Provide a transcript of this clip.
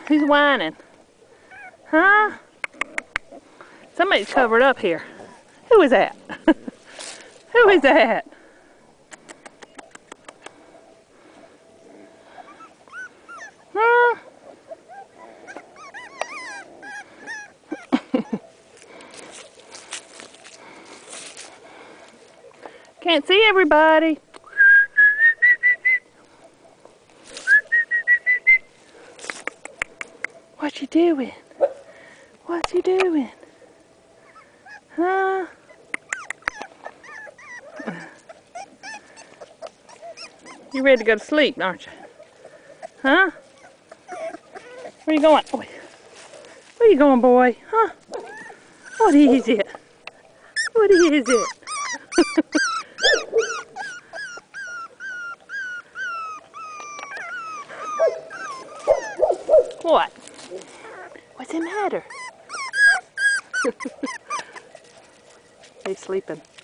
Who's whining? Huh? Somebody's covered up here. Who is that? Who is that? Huh? Can't see everybody. What you doing? What you doing? Huh? You ready to go to sleep, aren't you? Huh? Where you going? Oh, where you going, boy? Huh? What is it? What is it? What? What's the matter? He's sleeping.